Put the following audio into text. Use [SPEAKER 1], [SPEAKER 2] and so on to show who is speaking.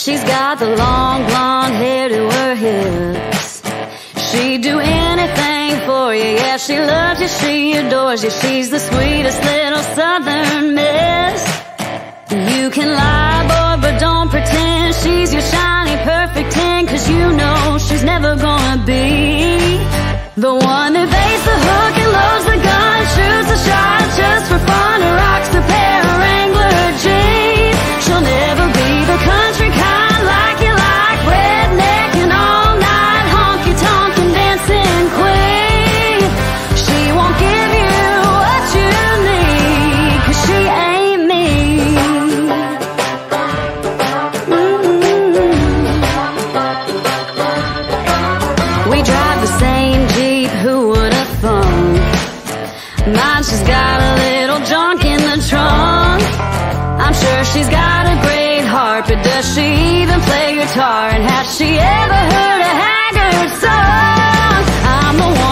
[SPEAKER 1] She's got the long blonde hair to her hips. She'd do anything for you, yeah, she loves you, she adores you. She's the sweetest little southern miss. You can lie, boy, but don't pretend she's your shiny perfect 10, 'cause you know she's never gonna be the one that baits the hook and loads the gun, shoots the shot just for fun, or rocks the pair of Wrangler jeans. She'll never be the country kind like you like, redneck and all night honky-tonk and dancing queen. She won't give you what you need, 'cause she ain't me. We drive the same Jeep, who would have thunk? Mine, she's got a little junk in the trunk. I'm sure she's got a great heart, but does she even play guitar? And has she ever heard a haggard song? I'm the